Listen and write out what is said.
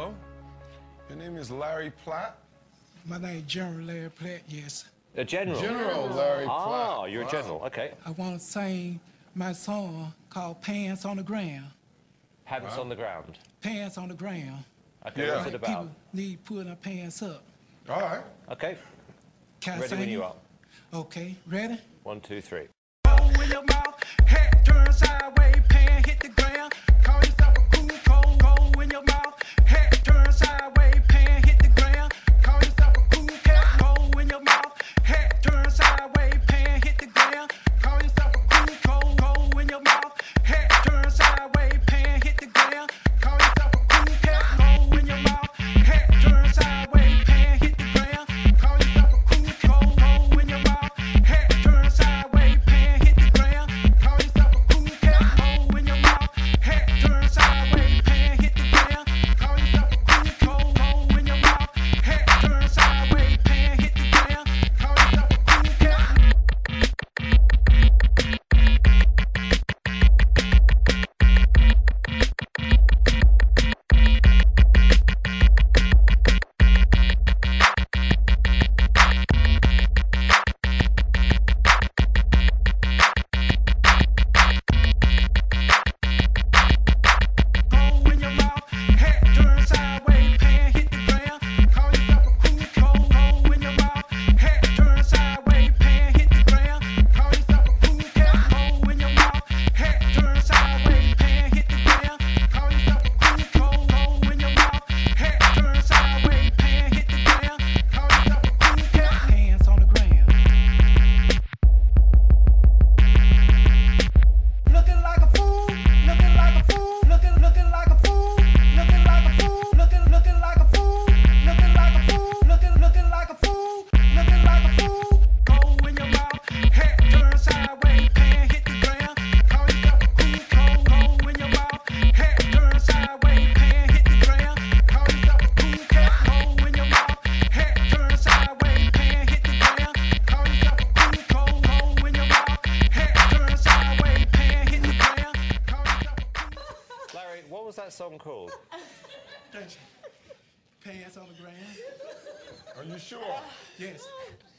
Hello? Your name is Larry Platt? My name is General Larry Platt, yes. A general? General Larry Platt. Ah, you're a general, okay. I want to sing my song called Pants on the Ground. Pants on the ground. Pants on the ground. Okay, Yeah. what's it about? People need putting their pants up. All right. Okay, Can I ready sing when it? you are. Okay, ready? 1, 2, 3. In your mouth, head turn sideways, pan hit the ground. Call yourself a cool cold in your mouth, head turn sideways, pan hit the ground. Call yourself a cool cat cold in your mouth, head turn sideways, pan hit the ground. Call yourself a cool cold in your mouth, head turn sideways, pan hit the ground. Call yourself a cool cat cold in your mouth, head turn sideways, pan hit the ground. Call yourself a cool cold in your mouth, head turn sideways, pan hit the ground. Call yourself a cool cat cold in your mouth, head turn sideways, pan hit the ground. Call yourself a cool cold in your mouth, head turn sideways, pan hit the ground. Call yourself a cool cat. Cold in your mouth, head turn sideways, pan hit the ground. Call yourself a cool cold in your mouth, head turn sideways, pan hit the ground. Call yourself a cool cat cold in your mouth, head turn sideways, pan hit the ground. Call yourself a cool cold in your mouth, head turn sideways, pan hit the ground. Call yourself a cool cat. Hands on the ground. Looking like a fool, looking like a fool, looking like a fool, looking like a fool, looking like a fool, looking like a fool, looking like a fool, looking like a fool. Cold in your mouth, head turn sideways, pan hit the ground. Call yourself a cold in your mouth, head turn sideways, pan hit the ground. Call yourself a cool cat cold in your mouth, head turn sideways, pan hit the ground. Call yourself a cool in your mouth, head turn sideways, pan hit the ground. Call yourself a Larry, what was that song called? Pants on the ground. Are you sure? Yes.